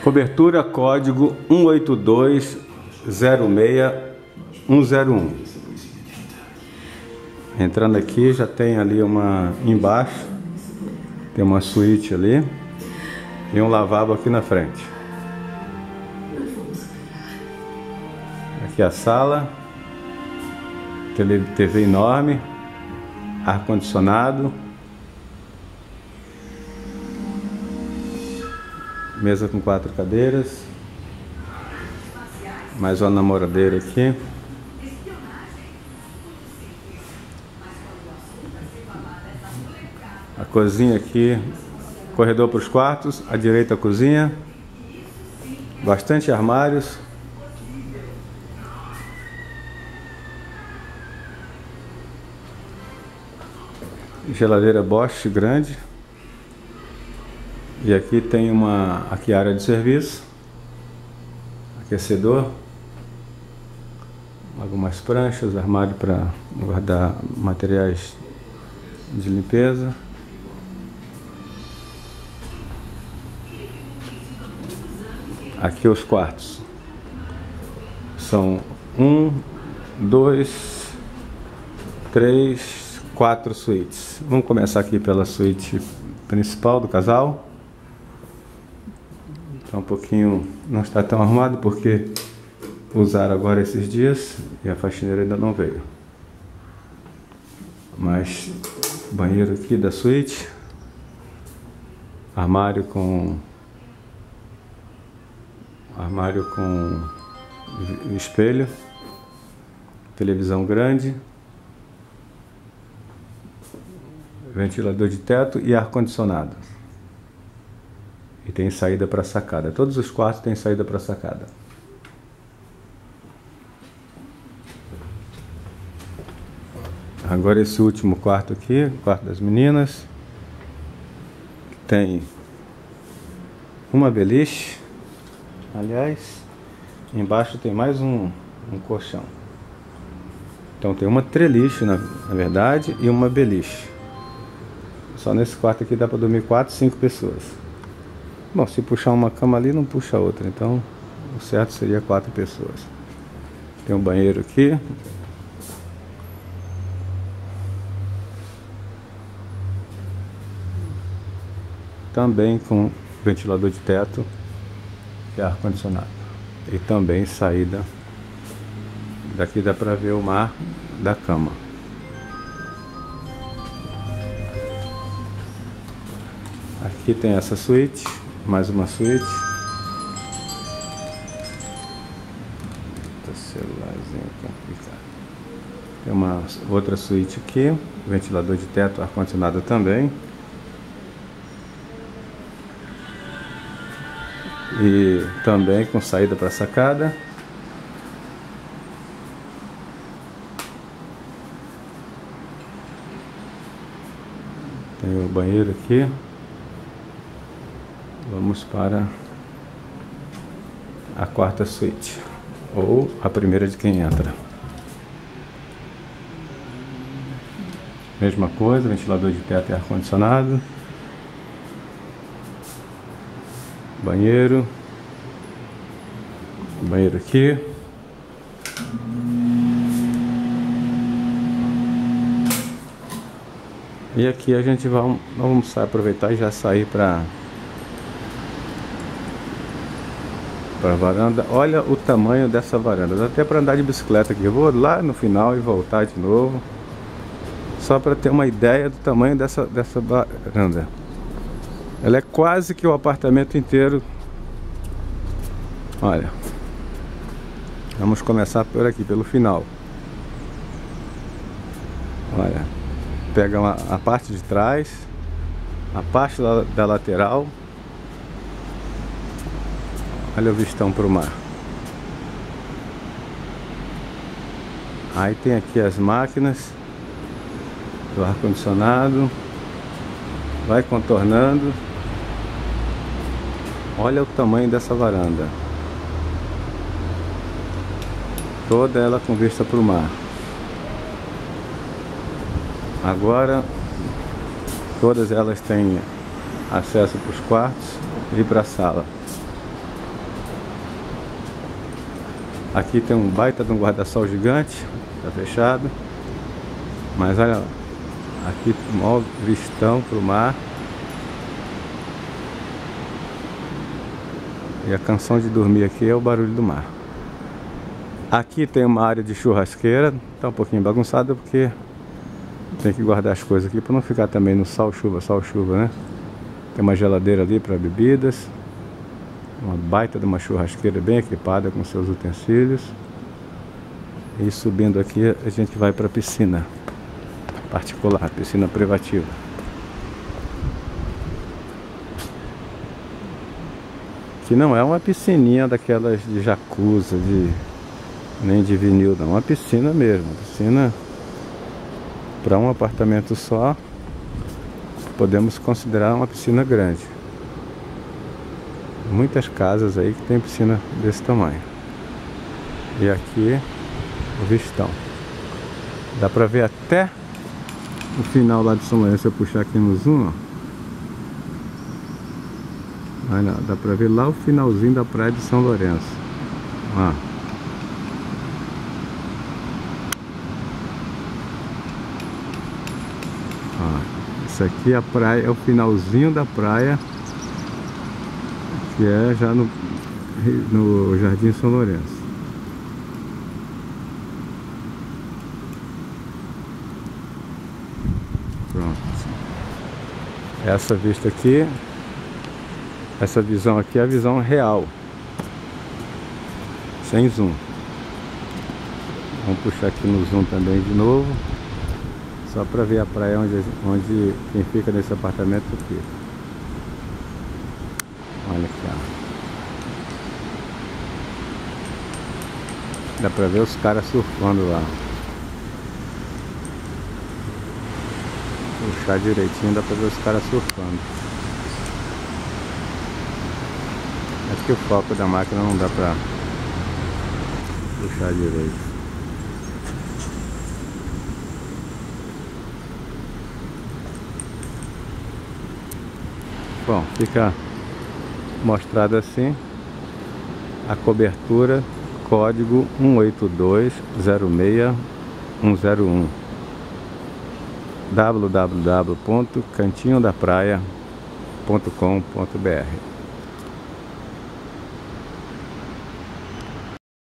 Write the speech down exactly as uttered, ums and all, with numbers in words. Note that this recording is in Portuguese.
Cobertura código um oito dois zero seis um zero um. Entrando aqui, já tem ali uma embaixo, tem uma suíte ali e um lavabo aqui na frente. Aqui a sala, T V enorme, ar-condicionado, mesa com quatro cadeiras, mais uma namoradeira aqui. A cozinha aqui, corredor para os quartos, à direita a cozinha, bastante armários. Geladeira Bosch grande. E aqui tem uma aqui área de serviço, aquecedor, algumas pranchas, armário para guardar materiais de limpeza. Aqui os quartos são um, dois, três, quatro suítes. Vamos começar aqui pela suíte principal do casal. Está um pouquinho, não está tão arrumado porque usaram agora esses dias e a faxineira ainda não veio. Mas banheiro aqui da suíte, armário com armário com espelho, televisão grande, ventilador de teto e ar-condicionado. E tem saída para a sacada. Todos os quartos têm saída para a sacada. Agora esse último quarto aqui, quarto das meninas. Tem uma beliche. Aliás, embaixo tem mais um, um colchão. Então tem uma treliche, na, na verdade, e uma beliche. Só nesse quarto aqui dá para dormir quatro, cinco pessoas. Bom, se puxar uma cama ali, não puxa outra. Então, o certo seria quatro pessoas. Tem um banheiro aqui. Também com ventilador de teto e ar-condicionado. E também saída. Daqui dá para ver o mar da cama. Aqui tem essa suíte. Mais uma suíte. Tá celularzinho complicado. Tem uma outra suíte aqui. Ventilador de teto, ar-condicionado também. E também com saída para a sacada. Tem o banheiro aqui. Vamos para a quarta suíte, ou a primeira de quem entra. Mesma coisa, ventilador de teto e ar-condicionado. Banheiro. Banheiro aqui. E aqui a gente vai, vamos aproveitar e já sair para para a varanda. Olha o tamanho dessa varanda. Dá até para andar de bicicleta aqui. Eu vou lá no final e voltar de novo. Só para ter uma ideia do tamanho dessa, dessa varanda. Ela é quase que o apartamento inteiro. Olha. Vamos começar por aqui, pelo final. Olha. Pega uma, a parte de trás. A parte da, da lateral. Olha o vistão para o mar. Aí tem aqui as máquinas do ar-condicionado. Vai contornando. Olha o tamanho dessa varanda. Toda ela com vista para o mar. Agora todas elas têm acesso para os quartos e para a sala. Aqui tem um baita de um guarda-sol gigante, tá fechado. Mas olha lá, aqui maior vistão pro mar. E a canção de dormir aqui é o barulho do mar. Aqui tem uma área de churrasqueira, tá um pouquinho bagunçada porque tem que guardar as coisas aqui para não ficar também no sol-chuva, sol-chuva, né? Tem uma geladeira ali para bebidas. Uma baita de uma churrasqueira bem equipada com seus utensílios. E subindo aqui a gente vai para a piscina particular, piscina privativa. Que não é uma piscininha daquelas de jacuzzi, de, nem de vinil, não. É uma piscina mesmo, piscina para um apartamento só. Podemos considerar uma piscina grande. Muitas casas aí que tem piscina desse tamanho. E aqui o vistão. Dá pra ver até o final lá de São Lourenço. Se eu puxar aqui no zoom, ó. Olha, dá pra ver lá o finalzinho da praia de São Lourenço. Ó. Ó. Isso aqui é a praia, é o finalzinho da praia, que é já no, no Jardim São Lourenço. Pronto. Essa vista aqui, essa visão aqui é a visão real, sem zoom. Vamos puxar aqui no zoom também de novo, só para ver a praia onde, onde quem fica nesse apartamento fica. Olha aqui, ó. Dá pra ver os caras surfando lá. Puxar direitinho, dá pra ver os caras surfando. Acho que o foco da máquina não dá pra puxar direito. Bom, fica mostrado assim a cobertura, código um oito dois zero seis um zero um, w w w ponto cantinho da praia ponto com ponto b r.